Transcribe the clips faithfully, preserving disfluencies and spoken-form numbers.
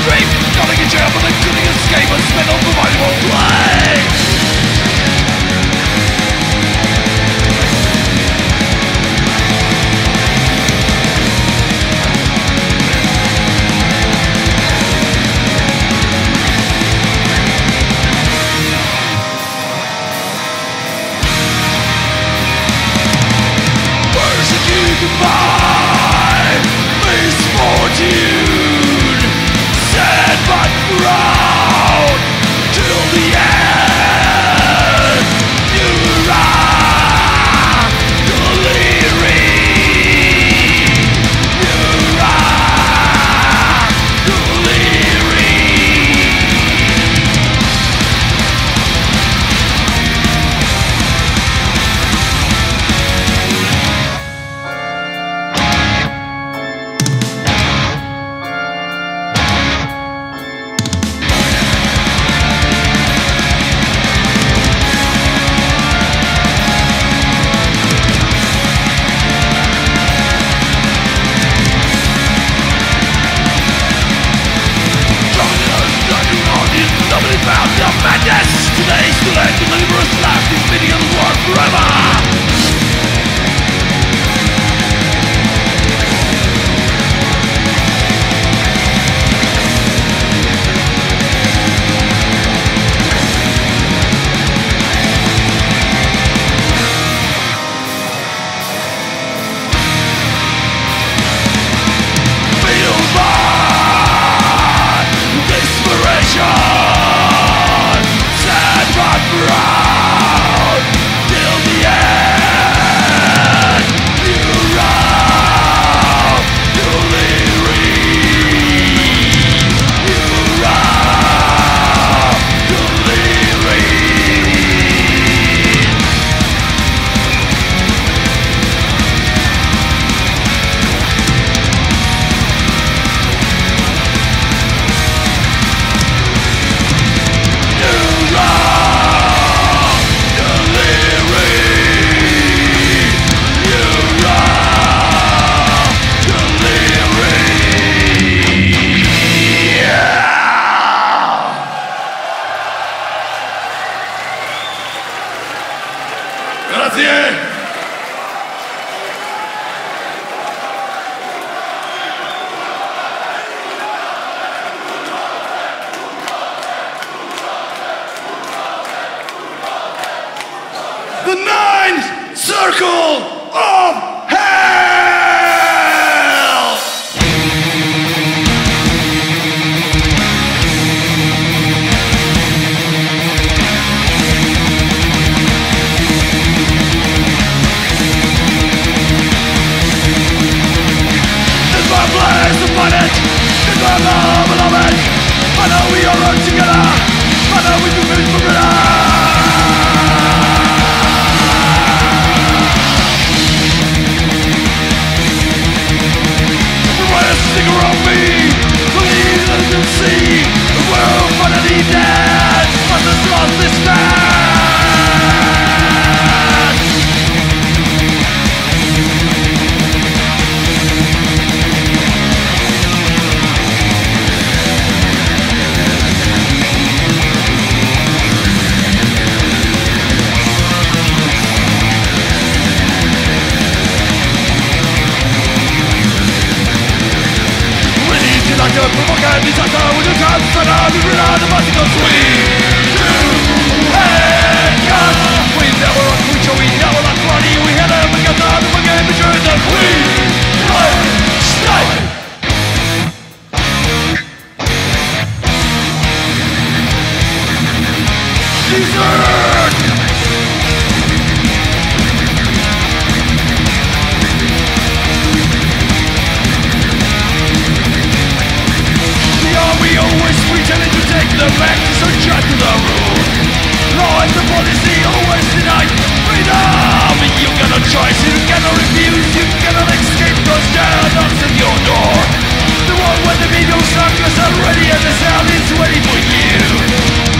dream. Gotta get you up but they couldn't escape and spend on survivable play. Goodbye, misfortune, sad but proud, till the end, you rock, delirium, you rock, Today's too late to live us life. This video will work forever. Feel my desperation. Proud till the end, you rock, delirium, you rock, delirium. You rock. The ninth circle of hell! This my place to find it. This my love, beloved. I know we are all together. I know we can finish for better. Stick around me, believe that you can see the world finally dead, but the lost this man. Provocar disaster with the chance and I'll be rid of the magical sweet to head cut. We never rock creature, we never rock money. We had a big attack, we gave the truth that we play stay. Desert. We always pretended to take them back to subject to the rule. Law and the policy always denied freedom. You got a choice, you cannot refuse, you cannot escape those down knocks at your door. The one where the video suckers are ready and the sound is waiting for you.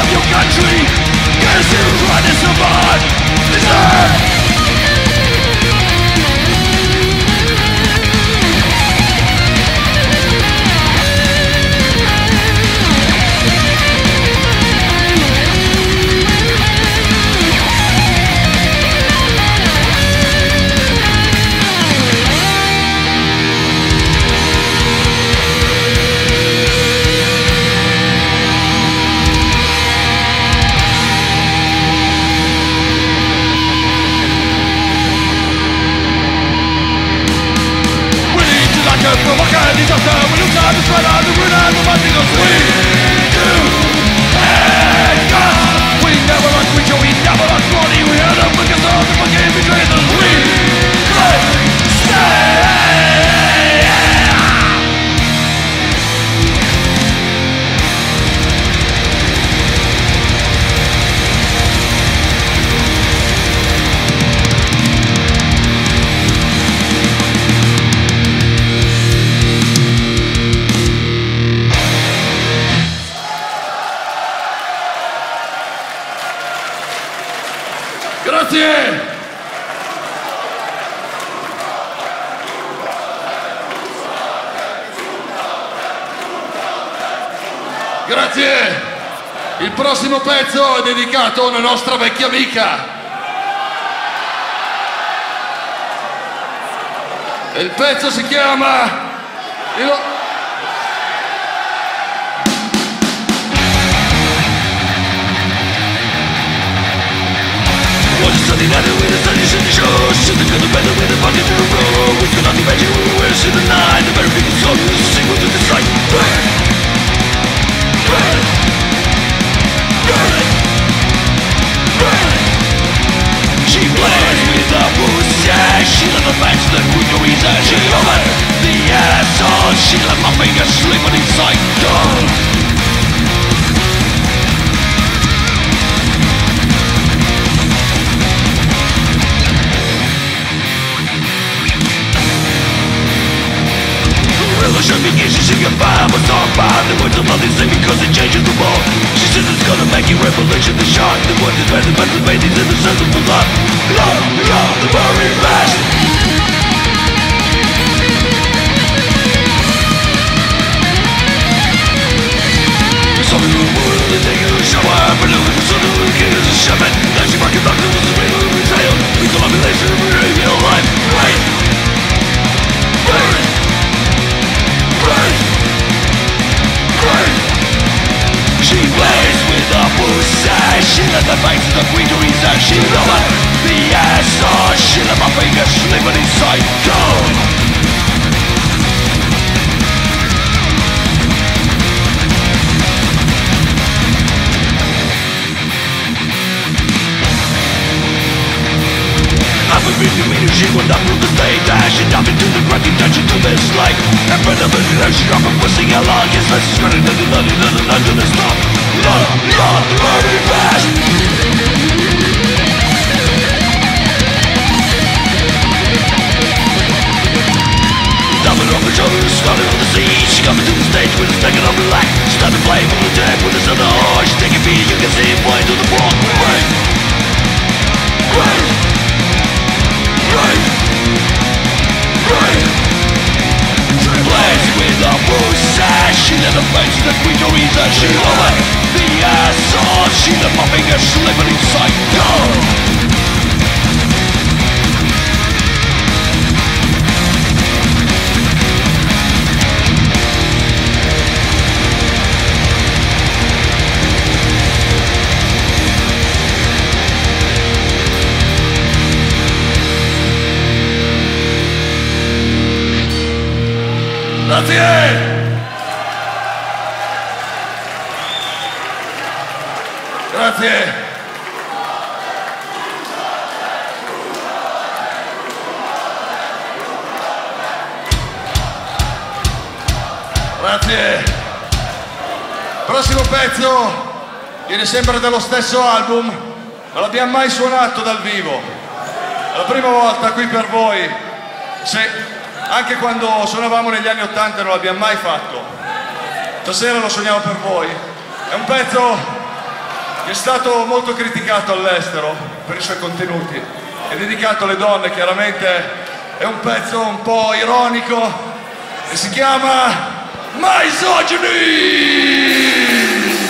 of your country. Guess who's right to survive this earth? Provoca disaster when you time to spread out the ruin and the magic of we do and God. We never lost creature, we never lost body. We are the wicked of the fucking betrayers. We could stay. Grazie! Grazie! Il prossimo pezzo è dedicato a una nostra vecchia amica. E il pezzo si chiama... Il... Sunday night with the sunny city show. Sit the good better with the body to the road. We cannot imagine we will see the night. The very biggest soul is single to the sight. Burn! Burn! Burn! Burn! She plays with the pussy. She let the match the quick reason. She over the asshole. She let my fingers slip on inside. Go! Should begin, she sing a vibe, a song vibe. The words of love they say because it changes the world. She says it's gonna make you revelation the shot. The words is better, better, babies in the sense of the love. Love, love, the very best. Some of the world is taking a shower, but look at the sun of the king is a shaman. Now she fucking doctor was a real retail. We call me later, we're in your life. Right, right. Right, right. She plays with the pussy. She let the face of the queen to reason. She loves the asshole. She let my fingers slip on inside. Go! She went up from the stage, dashing up into the ground, touching to this light. And for the minute, she dropped and pussing her long. Yes, let's spread it, let it, let it, let it, let it stop. Love, love, the very best. Dumping on the shoulder, scarlet on the sea. She coming to the stage with a second on the line. She started playing from the deck with this other horse. She taking beat, you can see it flying to the floor. Right, right. Right, right. She plays with the pussy. She let the face that we don't reason. She over the asshole. She let my fingers slipping inside. Go! Grazie! Grazie! Grazie! Prossimo pezzo viene sempre dallo stesso album, non l'abbiamo mai suonato dal vivo. È la prima volta qui per voi. Se anche quando suonavamo negli anni ottanta non l'abbiamo mai fatto. Stasera lo suoniamo per voi. È un pezzo che è stato molto criticato all'estero per i suoi contenuti. È dedicato alle donne, chiaramente è un pezzo un po' ironico e si chiama Misogyny!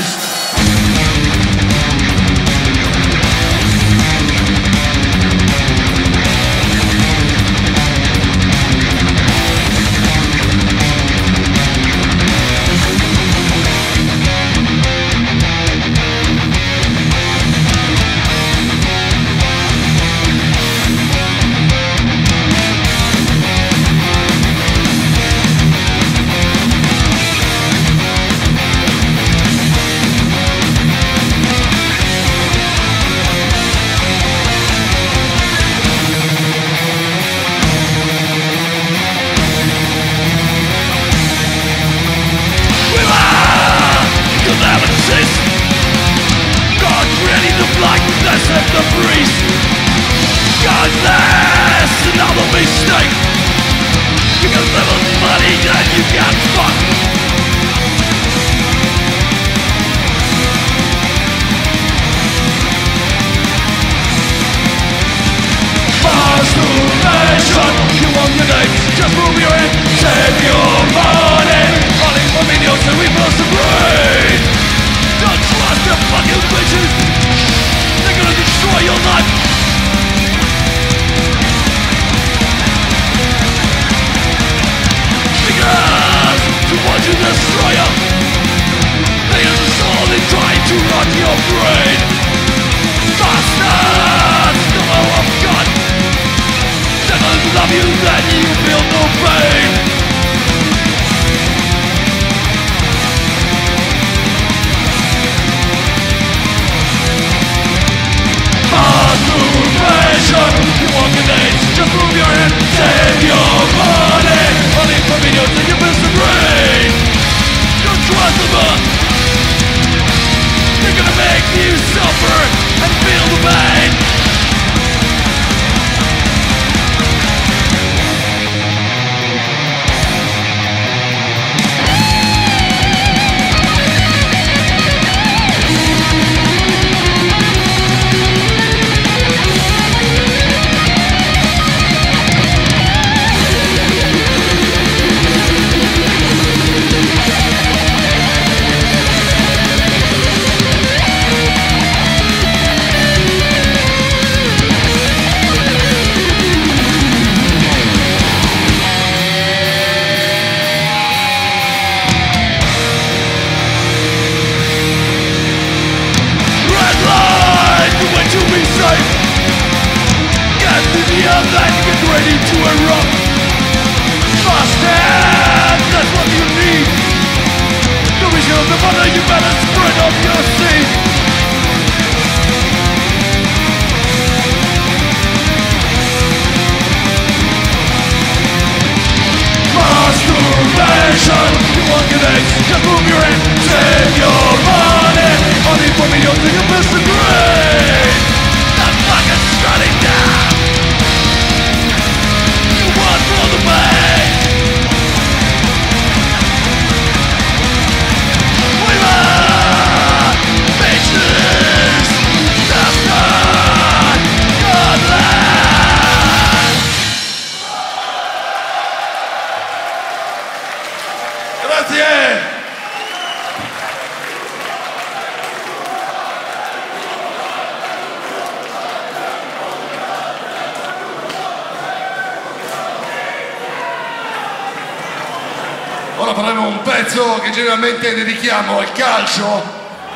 Ora faremo un pezzo che generalmente dedichiamo al calcio,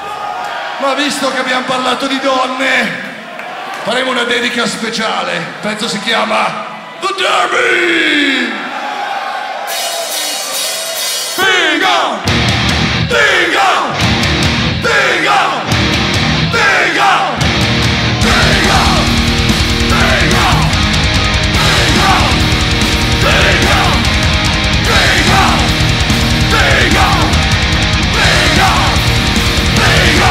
ma visto che abbiamo parlato di donne, faremo una dedica speciale. Il pezzo si chiama The Derby! Bingo! Bingo! Bingo! Bingo! Bingo! Bingo! Bingo! Bingo! Bingo! Bingo! Bingo! Bingo!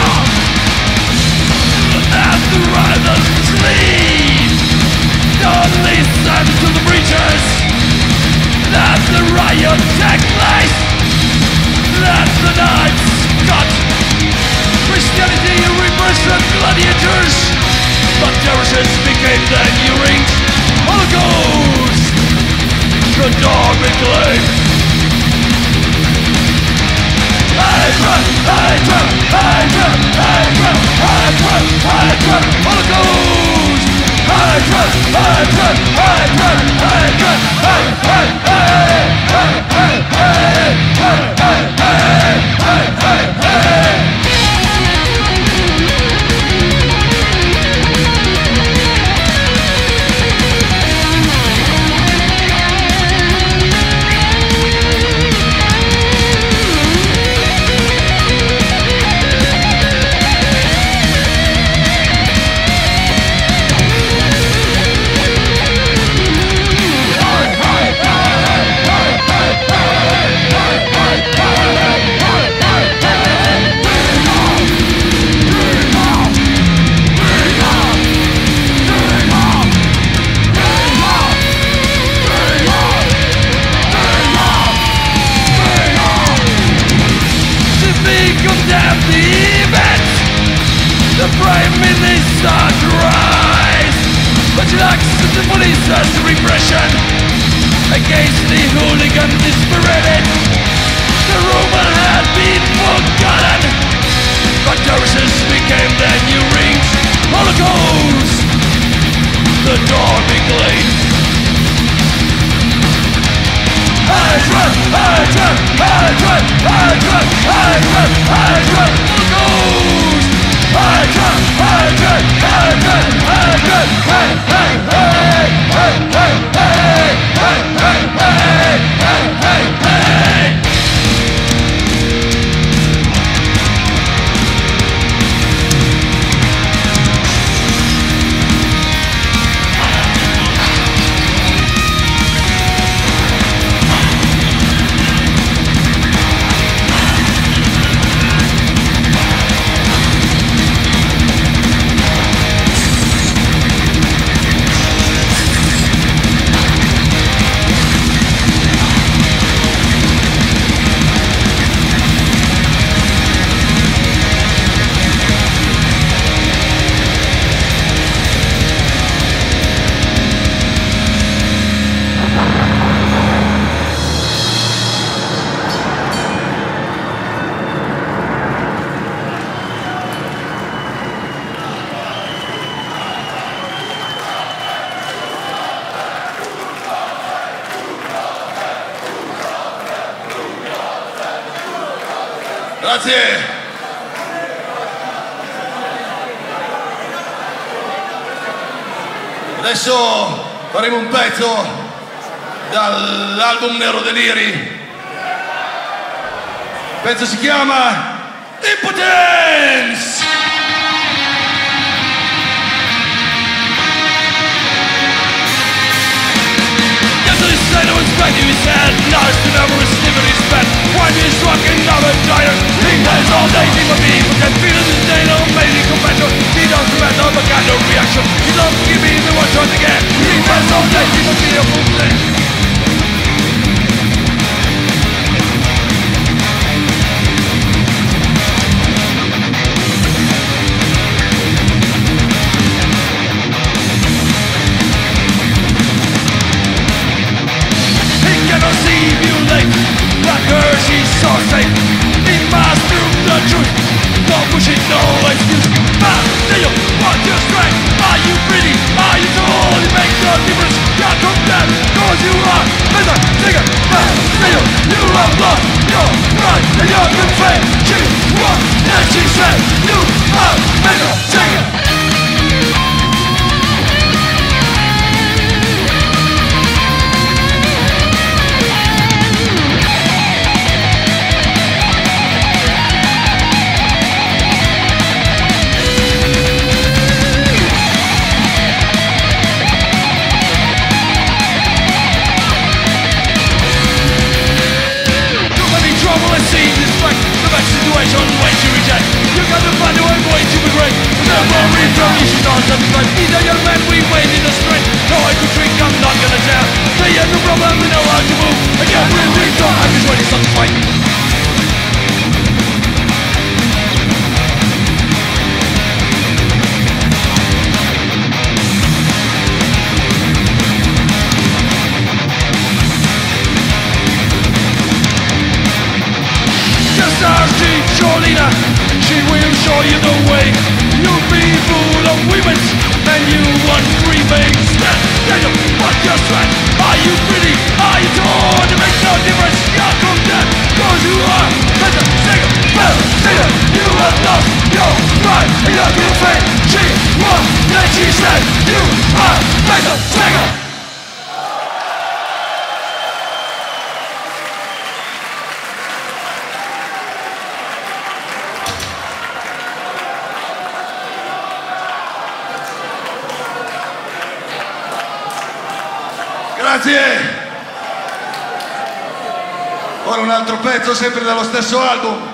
As the rivals sleep, don't listen to the preachers. Let the riot take place. Let the night cut then you rings. All goes the dawn reclaimed. Hydra, Hydra, Hydra, Hydra, Hydra, Hydra, all goes Hydra, Hydra, Hydra, Hydra, Hydra, against the hooligan dispirited. The Roman had been forgotten, but terraces became their new rings. Holocaust, the dawn reclaimed. Hydra, Hydra, Hydra, Hydra, Hydra, Hydra, Holocaust. Hydra, Hydra, Hydra, Hydra, hey, hey, hey, hey, hey, hey, hey, hey, hey, hey, hey. Grazie. Adesso faremo un pezzo dall'album Nero Deliri. Il pezzo si chiama Impotence. Said it was back in his head, nice to never receive it his bed. One is fucking another giant. He plays all day, he will be can feel the stain of amazing compassion. He doesn't matter, but got no reaction. He doesn't give me the one shot again. He plays all day, he will be a full thing. She's so safe. He must prove the truth. Don't push it, no excuse. Man, do you want your strength? Are you pretty? Are you tall? It makes no difference. You're condemned, cause you are better, bigger. Man, do you? You have lost your pride and your good faith. She won and she said, you are better, bigger. Way to reject. You gotta find a way to be great. Never read from you should not satisfied. Either young man we wait in the strength. No I could drink, I'm not gonna tell. They have no problem, we know how to move. I can't really read from I'm just ready satisfied. will show you the way. You'll be full of women, and you want three things. Stand, stand up, what's your strength? Are you pretty? Are you torn? It makes no difference, you're from death. Cause you are better, singer, better, singer. You have lost your pride and your good faith. She won, then she said, you are better, singer. Grazie! Ora un altro pezzo sempre dallo stesso album.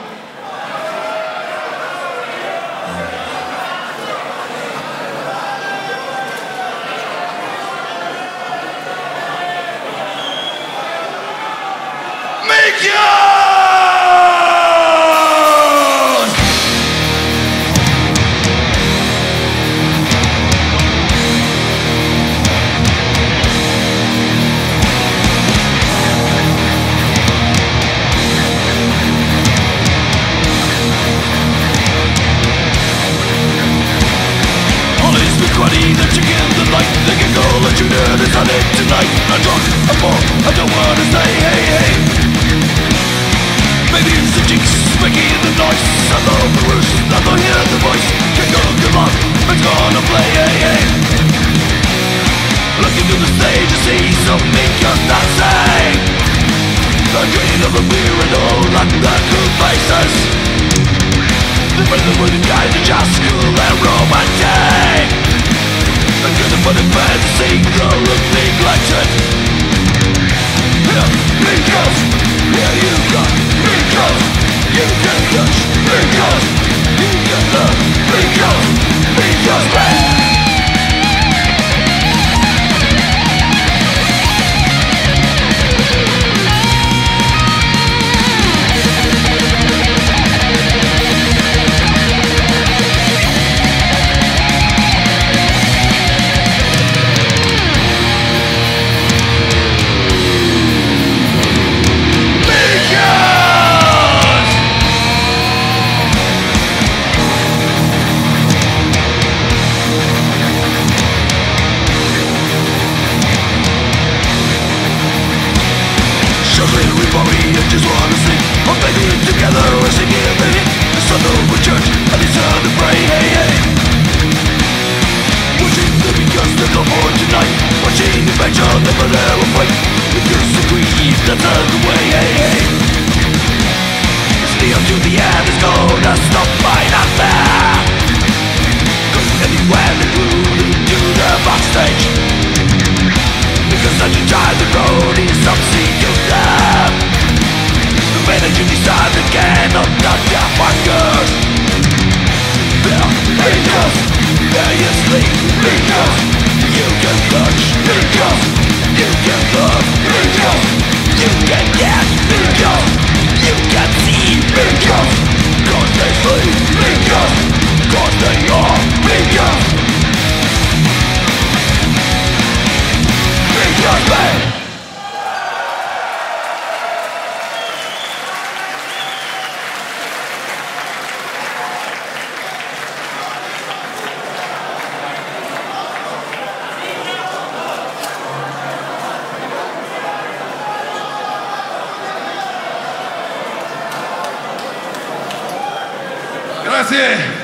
Grazie.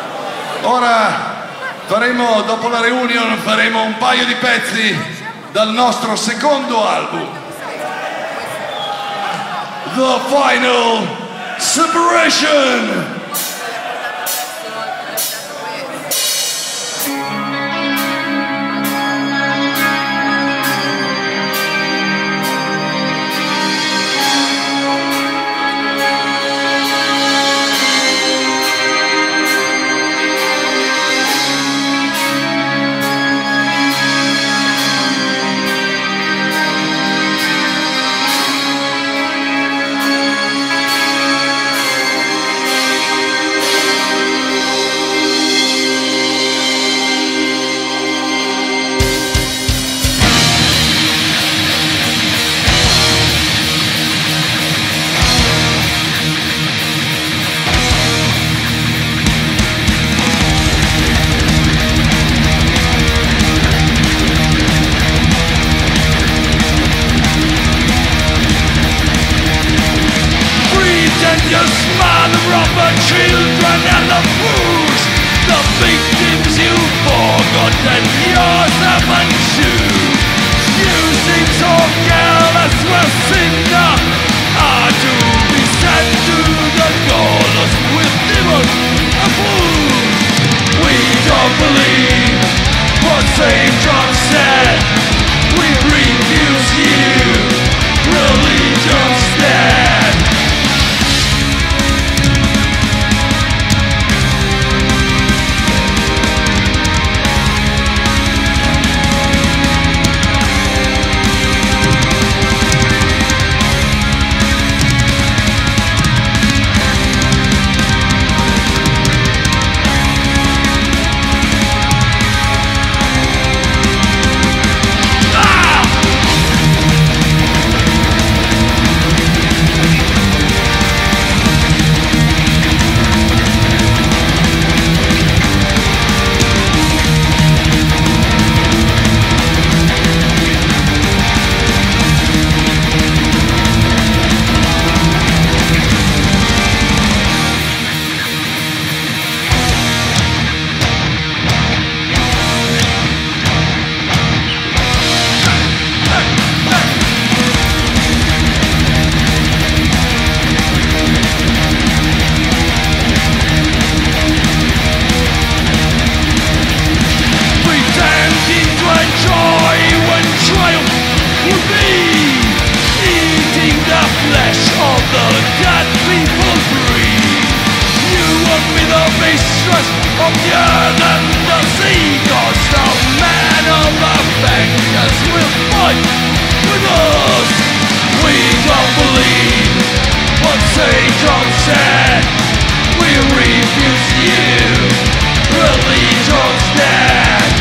Ora faremo, dopo la reunion, faremo un paio di pezzi dal nostro secondo album, The Final Separation. Just of the earth and the sea. Cause the man of the bankers will fight with us. We don't believe what Satan said. We refuse you. Religion's dead.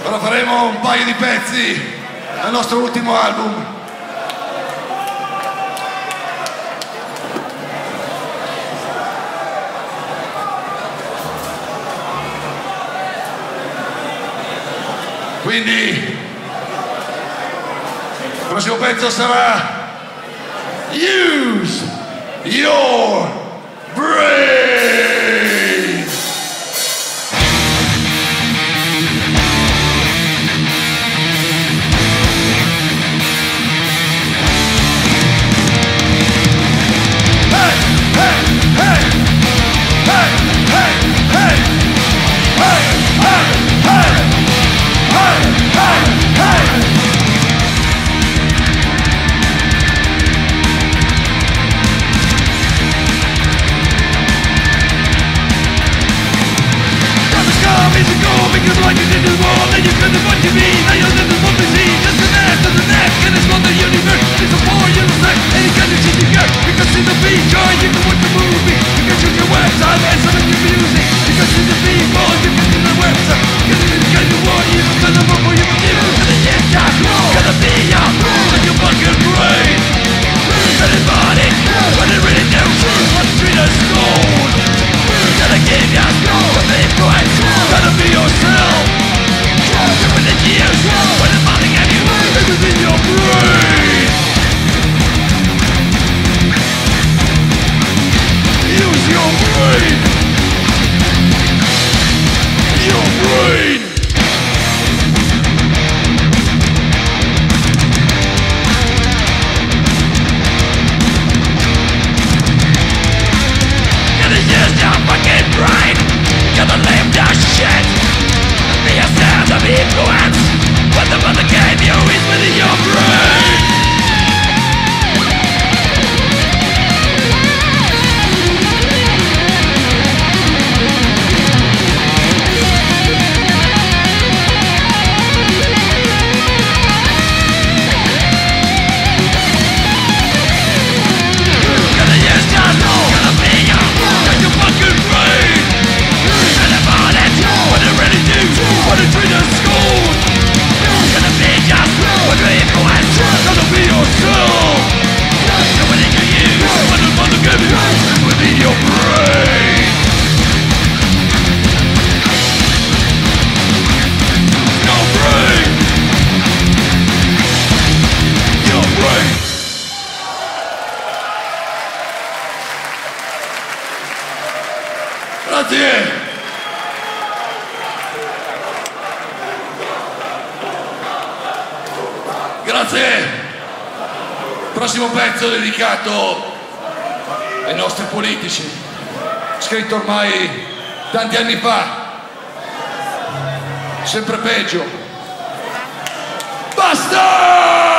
Ora faremo un paio di pezzi del nostro ultimo album. Quindi il prossimo pezzo sarà Use Your Brain. Because like you did the world, and you couldn't want to be. Now you're living what we see, just an act of the neck. And it's not the universe, it's a war, you're the sex. And you can't achieve your girl, you can see the feature, you can watch the movie. You can choose your website, and some of your music. You can see the people, you can see the website. You can see the kind of war, you can the work for you can give. And the yes, just gonna be your like your fucking brain. Anybody, what it really knows, what's treat us gold. Gotta give ya some influence. Gotta be yourself. You're in the years when it's nothing at you. It's within your brain. Use your brain. Your brain. Gotta use your fucking brain. Gotta leave that shit. Be a sound of influence. What the mother gave you is within your brain. Gotta use that, gotta be your, got your fucking brain. What it really do, what it treat us gold. Gonna be just what you influence. Gonna be yourself. You're within your use, what the mother gave you is within your brain. Your brain. Your brain. Grazie. Grazie. Prossimo pezzo dedicato ai nostri politici, scritto ormai tanti anni fa, sempre peggio. Basta!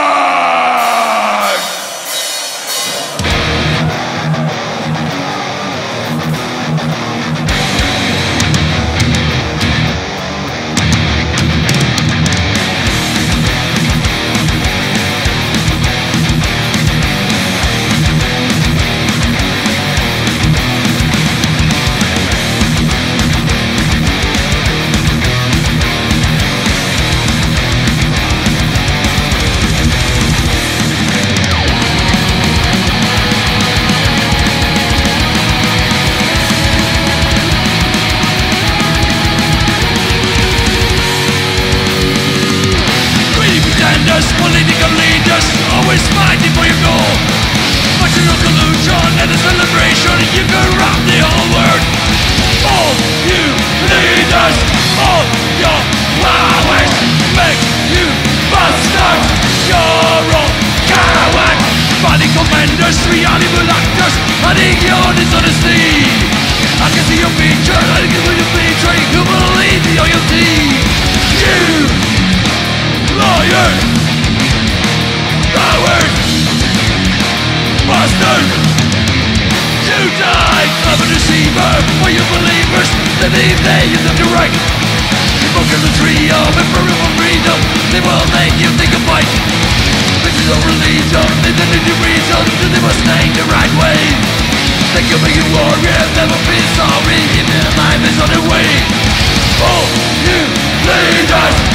Political leaders always fighting for your goal. But your collusion and a celebration, you corrupt the whole world. All you leaders, all your powers make you bastards. You're all cowards. Body commanders, reality actors, hiding your dishonesty. I can see your features, I can see your betray. You believe the loyalty. You liars, cowards, bastards. You died of a deceiver. For your believers, believe they use them to right. Invoking the tree of imperial freedom, they will make you think of fight. This is a religion, they don't need your reason, they must stay the right way. They can make you warrior, never be sorry, even life is on the way. All you leaders,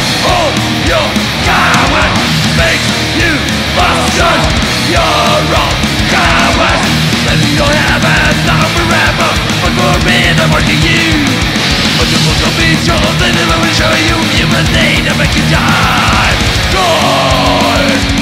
working you. But the book of me show, they never will show you human need to make you die. Die.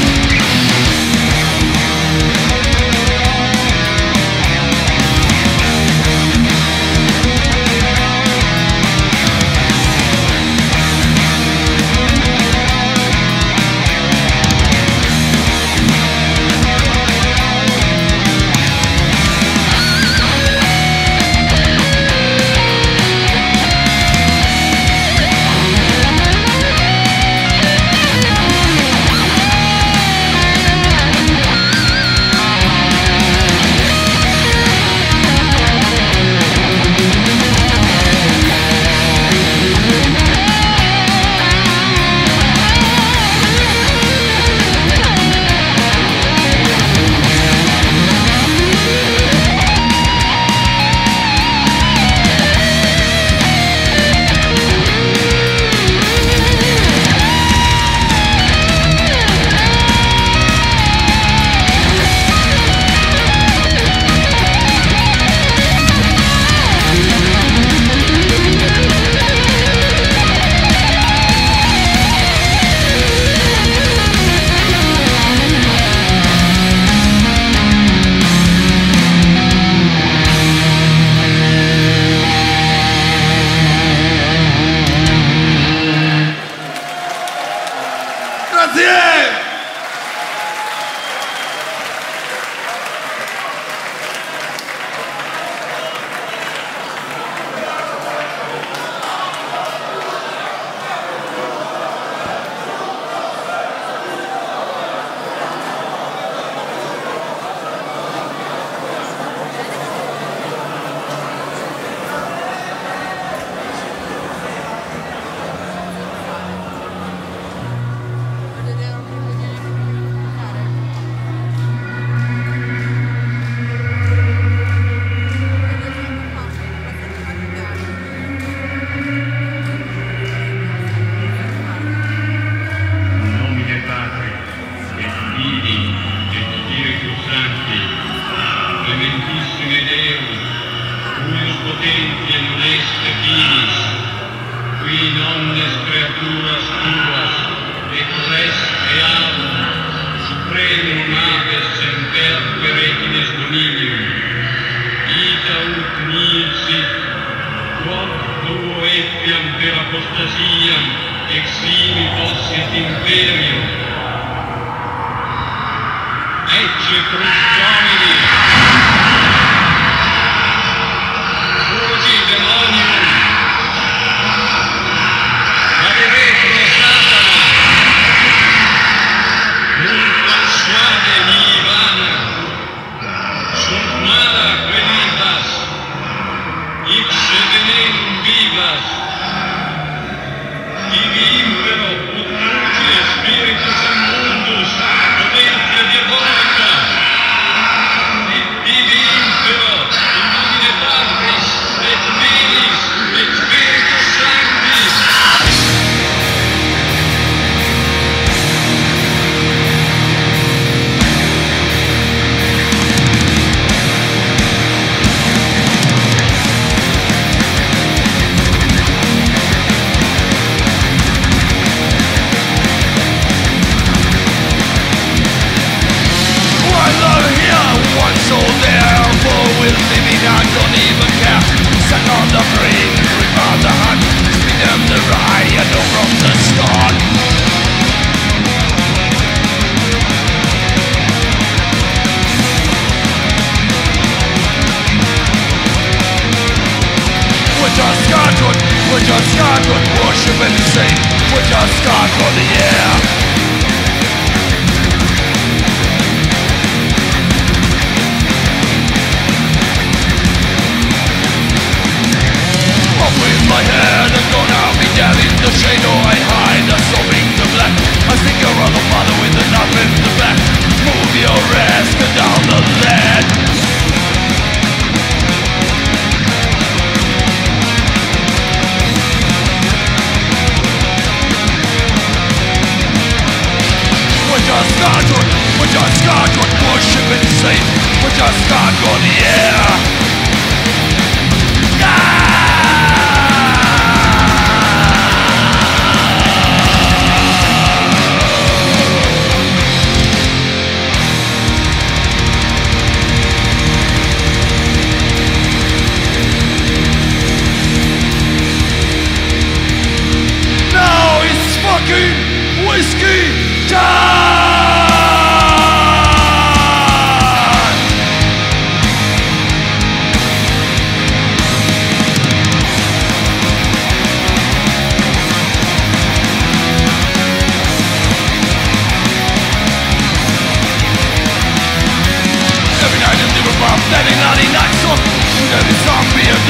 We're just stuck on the air. Ah!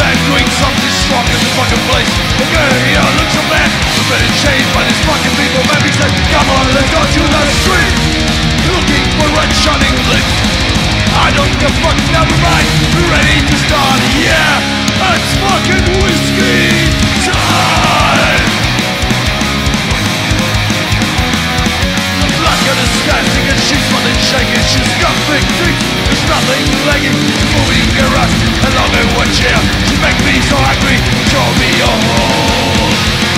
then doing something strong in the fucking place. Okay, yeah, look so bad, we've been changed by these fucking people. Maybe say, come on, let's go to the street, looking for red shining lips. I don't give a fuck, never mind, we're ready to start, yeah, it's fucking whiskey time. The blood gun is dancing and she's running shaking. She's got big teeth, there's nothing lagging. She's moving her ass along in one chair. She makes me so angry, show me your hole.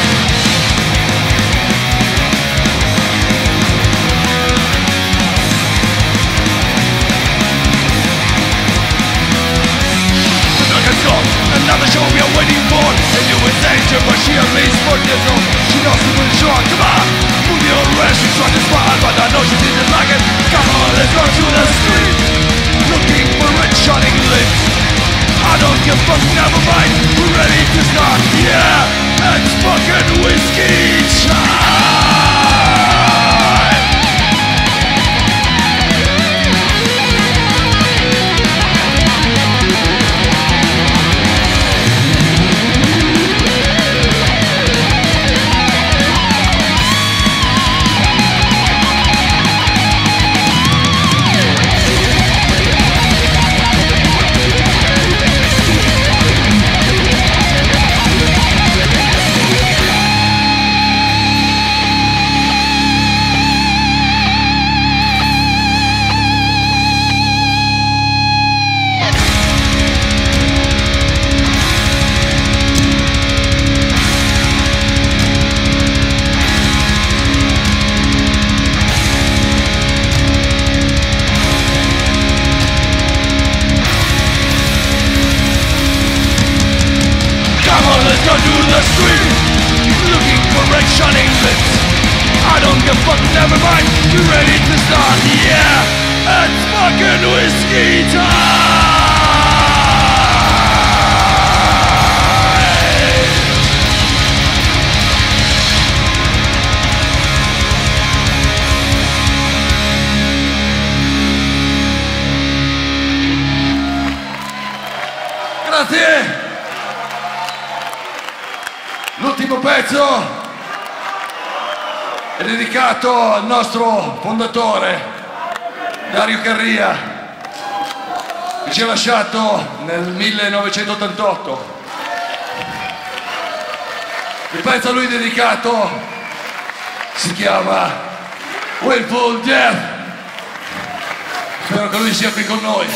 Another show we are waiting for. And you in danger, but she at least fourteen years old. She knows she will show up, come on. Move your rest, she's trying to smile, but I know she didn't like it. Come on, let's go to the street, looking for red shining lips. I don't give a fuck, never mind, we're ready to start, yeah, it's fucking whiskey time. Never mind, you're ready to start, yeah, it's fucking whiskey time. Grazie. L'ultimo pezzo è dedicato al nostro fondatore Dario Carria, che ci ha lasciato nel millenovecentottantotto. Il pezzo a lui dedicato si chiama Willful Death. Spero che lui sia qui con noi.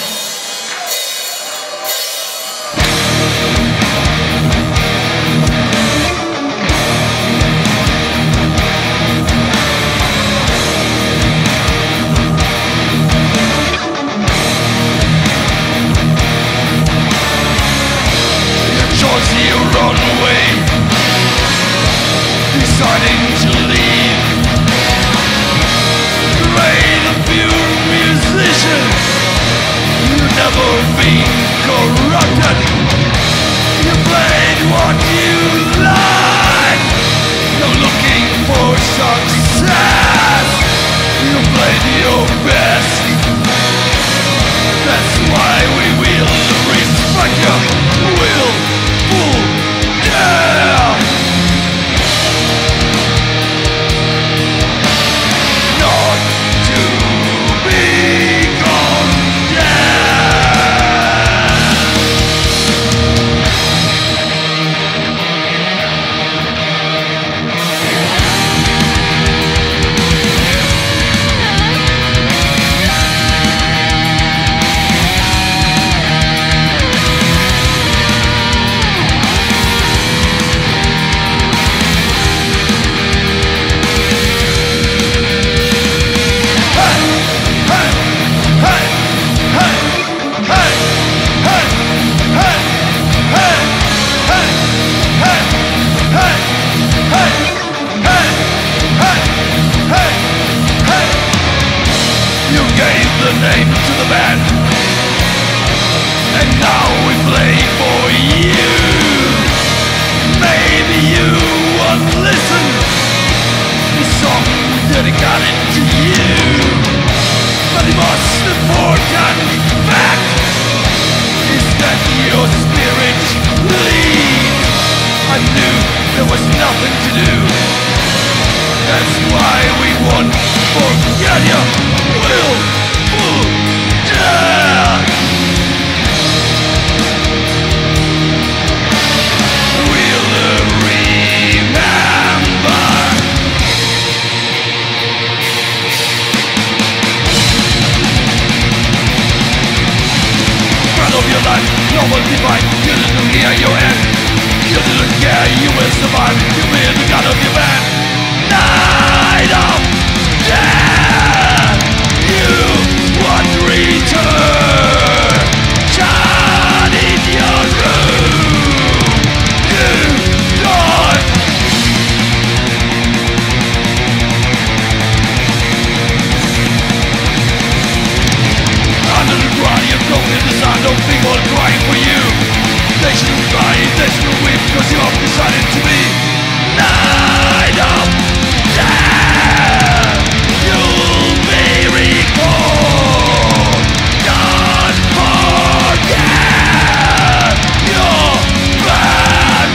Deciding to leave, great and pure musician, you've never been corrupted. You played what you like, no looking for success. You played your best, that's why we will respect you. Willful death. The name to the band, and now we play for you. Maybe you won't listen. This song we dedicated to you, but the most important fact is that your spirit don't forget you will forget. We'll remember. Friend of your life, no one divine. You didn't hear your end. You didn't care, you will survive. You will the god of your band. Night of death. You won't return. Shut in your room. You die. Under the ground, you're thrown in the sun. No people crying for you. They should cry, they should weep, cause you have decided to be night of death. You'll be recalled. Don't forget your bad.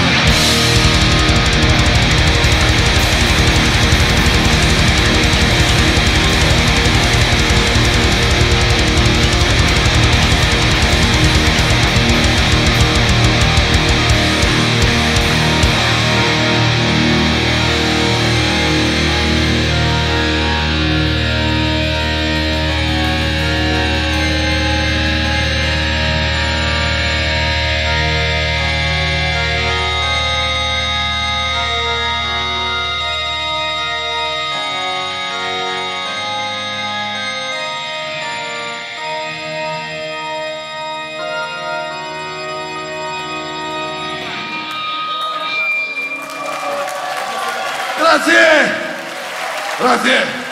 Grazie! Grazie!